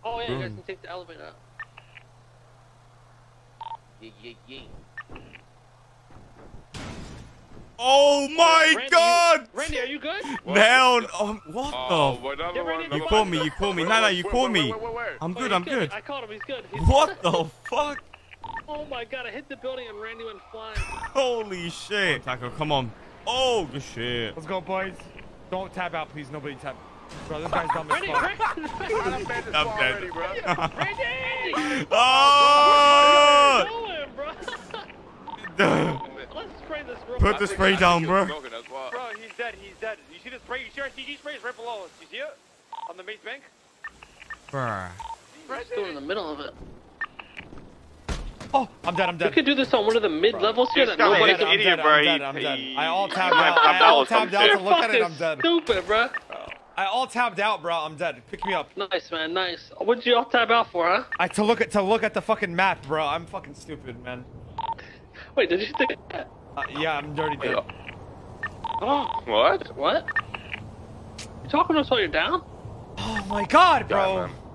Oh yeah, you guys can take the elevator out. Yeah. Oh my Randy, God! Randy, are you good? Down. What Yeah, Randy, the? You caught me. You caught me. No, you caught me. Where? I'm good. he's I'm good. I caught him. He's good. He's What the fuck? Oh my God! I hit the building and Randy went flying. Holy shit! Taco, come on. Oh, good shit. Let's go, boys. Don't tap out, please. Nobody tap. Bro, this guy's dumb as Randy, fuck. I'm dead already, bro. Randy! Oh! Bro. Let's spray this real Put the spray down, bro. Bro, he's dead. He's dead. You see the spray? You see our CG spray is right below us. You see it? On the base bank? Bruh. He's still in the middle of it. Oh, I'm dead. I'm We dead. could do this on one of the mid levels here that This guy's nobody an can. idiot, bro. I'm dead. I all tapped out. tapped I all out tapped some out shit. to look at it. I'm dead. Stupid, bro. I all tapped out, bro. I'm dead. Pick me up. Nice, man. Nice. What'd you all tab out for, huh? To look at the fucking map, bro. I'm fucking stupid, man. Wait, did you think that? Yeah, I'm dirty dead. Oh, What? what? You talking to us while you're down? Oh my God, bro. Yeah, man.